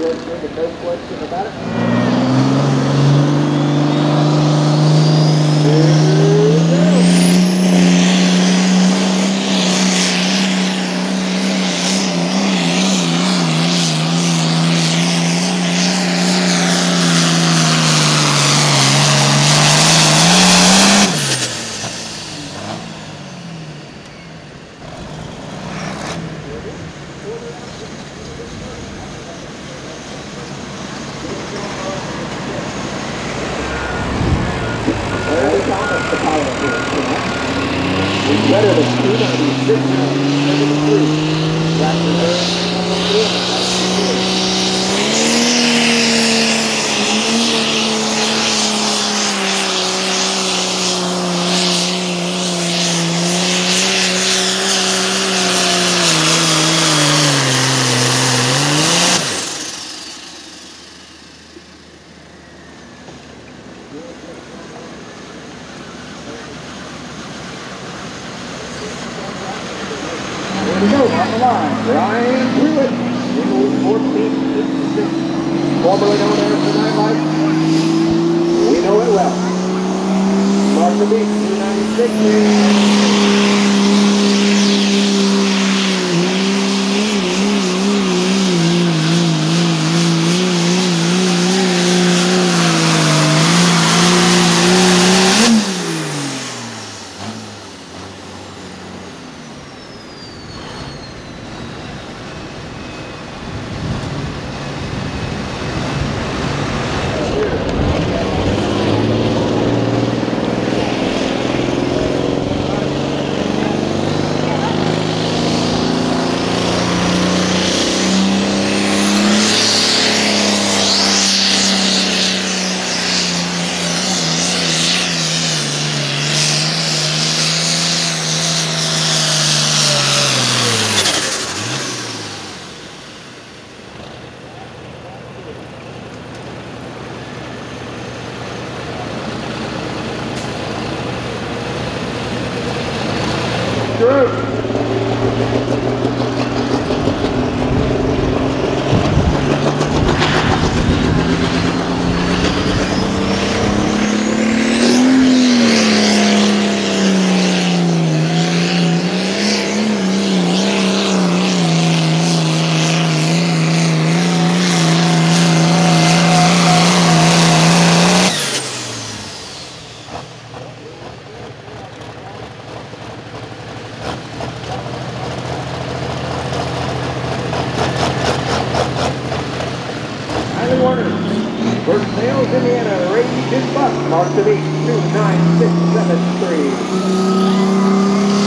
listening, no question about it. Better than 296 Here we go, on the line, Ryan Pruitt, in 1466, formerly known as the Nightlight. We know it well. Mark the beat, 296. Versailles, Indiana, race is bus, mark to beat 29673.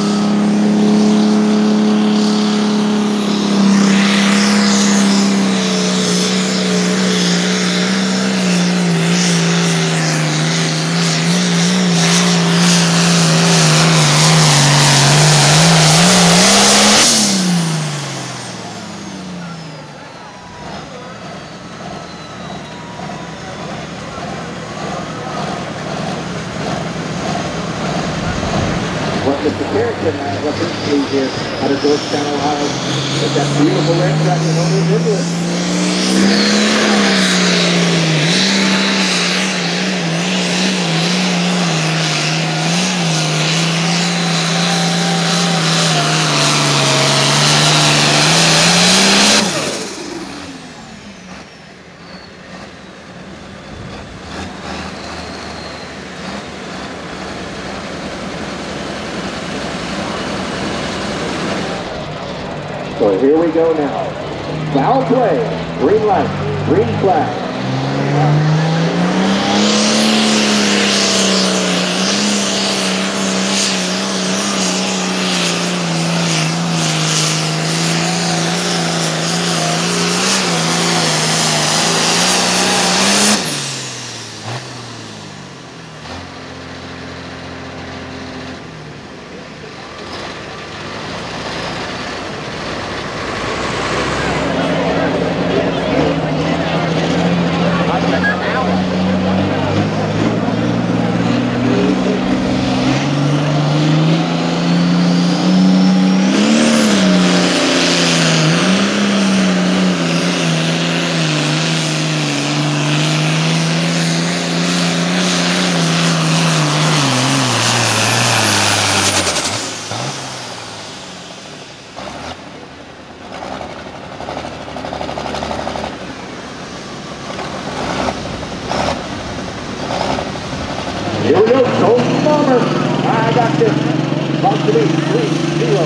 Mr. Carrington has up his sleeve here out of Georgetown, Ohio. With that beautiful red track and owners into it. So here we go now. Foul play, green light, green flag. Now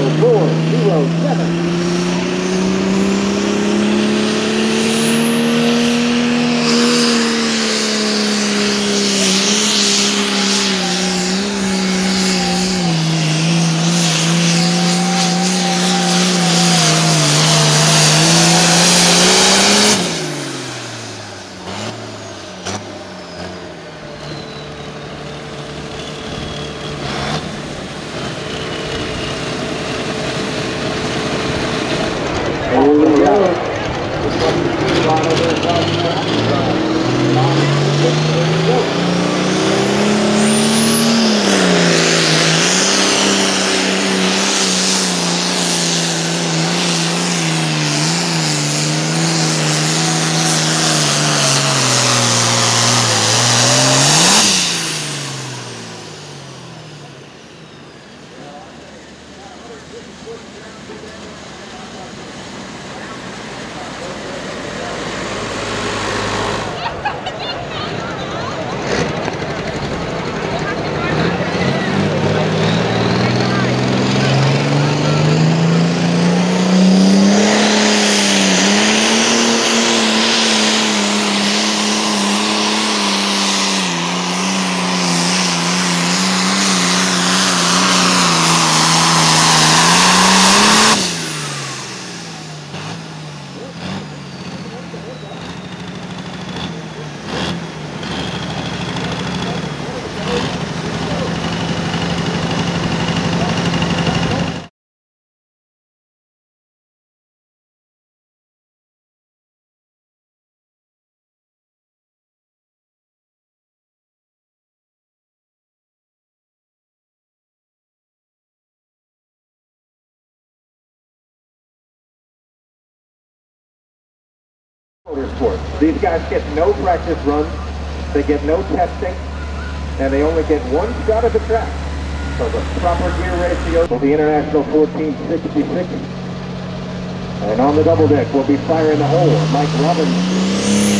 0407. Motorsports. These guys get no practice runs, they get no testing, and they only get one shot at the track. So the proper gear ratio will be International 1466. And on the double deck will be firing the hole, Mike Robbins.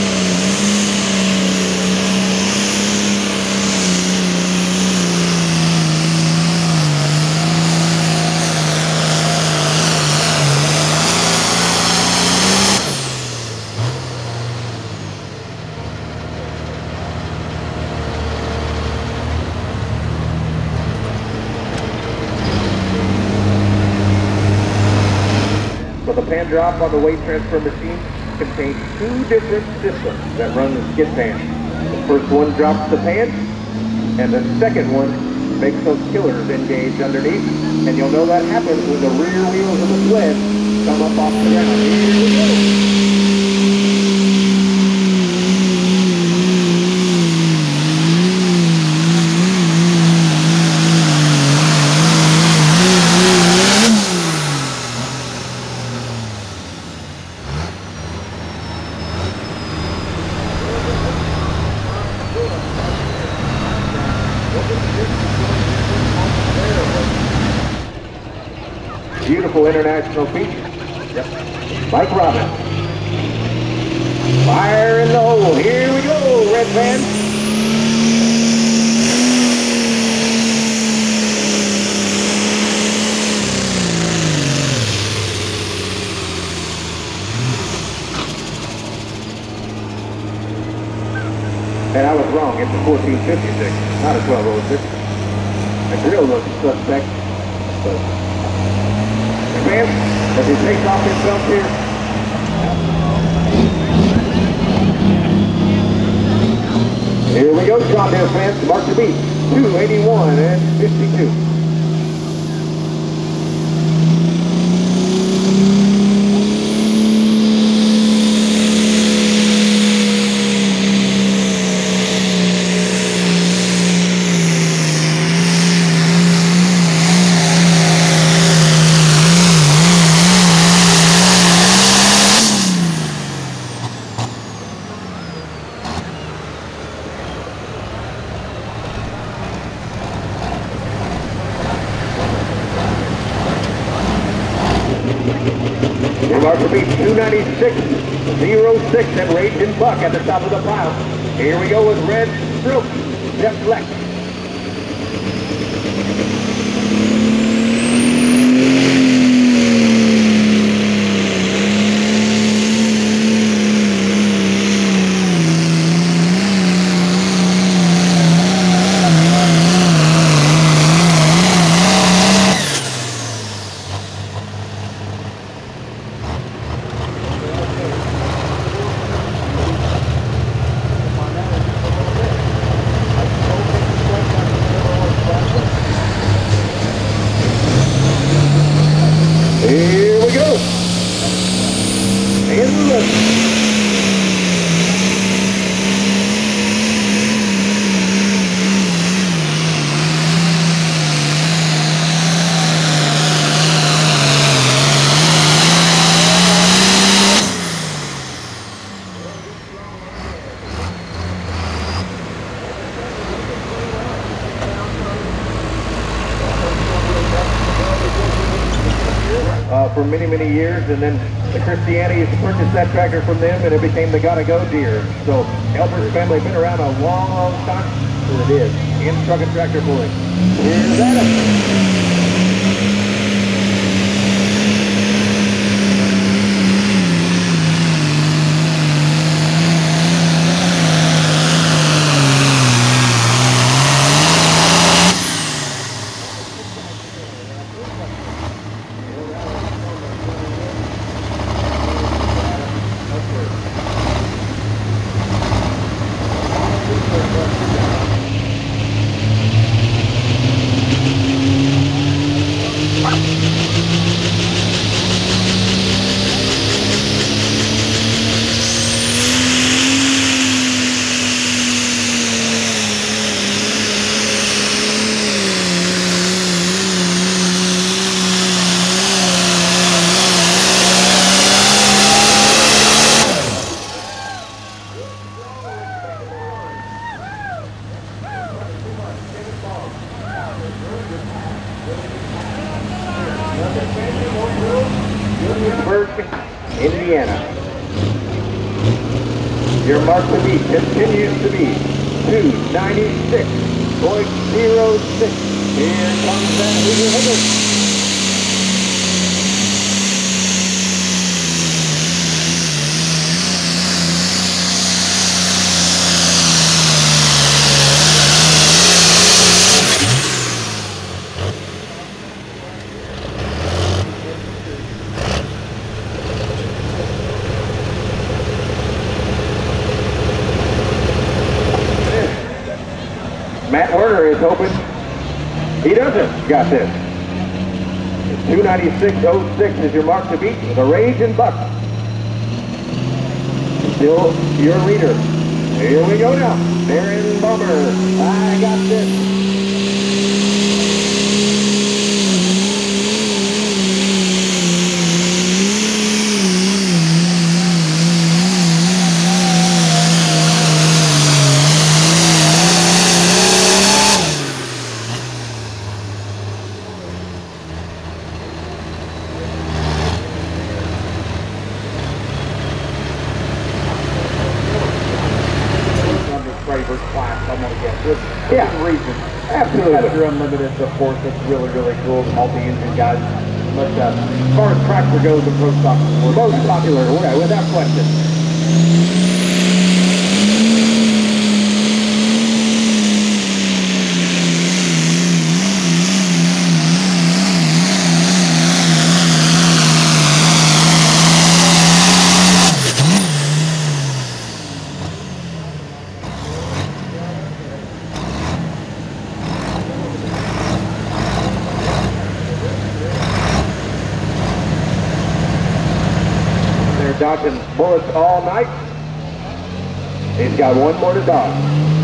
So the pan drop on the weight transfer machine contains two different systems that run the skid pan. The first one drops the pan, and the second one makes those killers engage underneath. And you'll know that happens when the rear wheels of the sled come up off the ground. Here we go. Beautiful international feature. Yep. Mike Robbins. Fire in the hole. Here we go, Red Van. And I was wrong. It's a 1456, not a 1206. The grill looks suspect, but as he takes off himself here. Here we go, John Deere fans, mark the beat, 281 and 52. Mark the beat, 296.06 and Raging Buck at the top of the pile. Here we go with Red Stroke, Jeff Fleck. for many, many years, and then the Christianities purchased that tractor from them, and it became the Gotta Go deer. So Elmer's family been around a long, long time. Sure it is. In truck and tractor pulling. Here's Adam. Indiana. Your mark to beat continues to be 296.06. Here comes that leader hitter. Matt Werner is hoping he doesn't got this. 296.06 is your mark to beat. The Rage and Buck. Still your leader. Here we go now. Darren Bummer. I got this. Class, I'm gonna guess. Yeah, reason. Absolutely. After Unlimited, of course, it's really, really cool. The multi-engine guys. But as far as tractor goes, the pro stock is most popular, without question. Dodging bullets all night. He's got one more to dodge.